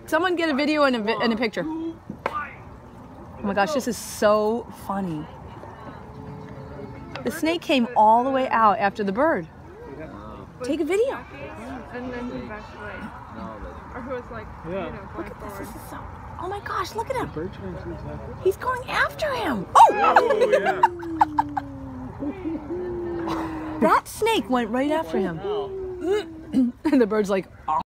Someone get a video and a picture. Oh my gosh, this is so funny. The snake came all the way out after the bird. Take a video. And then he backed away. Or he was like, Look at this. This is so. Oh my gosh, look at him. Bird trying to attack. He's going after him. Oh! Yeah. That snake went right after him. And the bird's like, oh.